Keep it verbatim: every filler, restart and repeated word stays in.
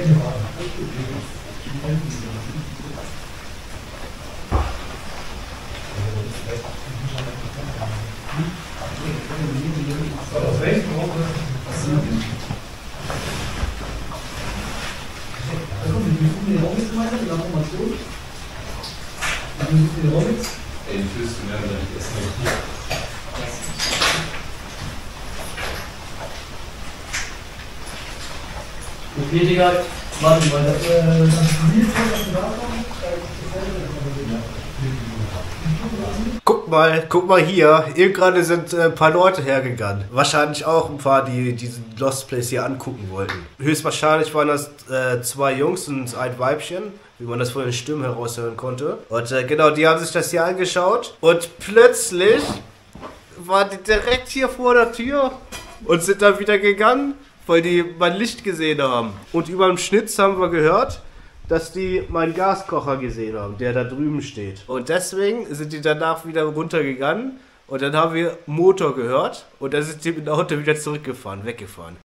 Aus welchem Grund? Also, wir suchen den Robbits weiter, die Information. Wir suchen den Robbits. Den fühlst du mehr oder nicht erstmal hier. Okay, Digga, warte mal, das ist ein Video, was du da kommst. Guck mal, guck mal hier. Eben gerade sind äh, ein paar Leute hergegangen. Wahrscheinlich auch ein paar, die diesen Lost Place hier angucken wollten. Höchstwahrscheinlich waren das äh, zwei Jungs und ein Weibchen, wie man das von den Stimmen heraushören konnte. Und äh, genau, die haben sich das hier angeschaut. Und plötzlich waren die direkt hier vor der Tür und sind dann wieder gegangen, weil die mein Licht gesehen haben. Und über dem Schnitz haben wir gehört, dass die meinen Gaskocher gesehen haben, der da drüben steht. Und deswegen sind die danach wieder runtergegangen und dann haben wir Motor gehört und dann sind die mit dem Auto wieder zurückgefahren, weggefahren.